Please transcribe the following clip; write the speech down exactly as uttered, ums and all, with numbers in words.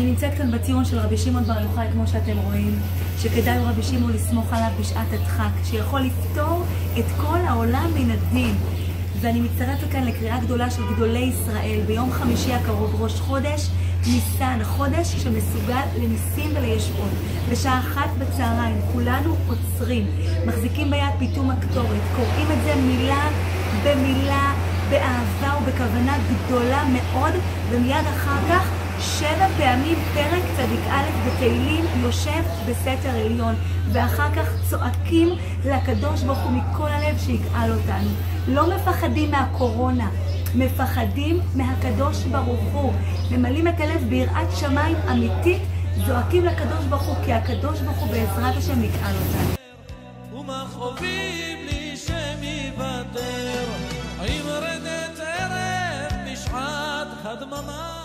נמצאת כאן בציון של רבי שמעון בר יוחאי, כמו שאתם רואים, שכדאי רבי שמעון לסמוך עליו בשעת הדחק, שיכול לפתור את כל העולם מן הדין. ואני מצטרפת כאן לקריאה גדולה של גדולי ישראל ביום חמישי הקרוב, ראש חודש ניסן, חודש שמסוגל לניסים ולישועות. בשעה אחת בצהריים כולנו עוצרים, מחזיקים ביד פיתום הקטורת, קוראים את זה מילה במילה, באהבה ובכוונה גדולה מאוד, ומיד אחר כך שבע פעמים פרק צדיק א' בתהילים יושב בסתר עליון, ואחר כך צועקים לקדוש ברוך הוא מכל הלב שיגאל אותנו. לא מפחדים מהקורונה, מפחדים מהקדוש ברוך הוא, ממלאים את הלב ביראת שמיים אמיתית, זועקים לקדוש ברוך הוא, כי הקדוש ברוך הוא בעזרת השם יגאל אותנו. ומחובים לי שם יוותר, עם רדת ערב בשעת הדממה.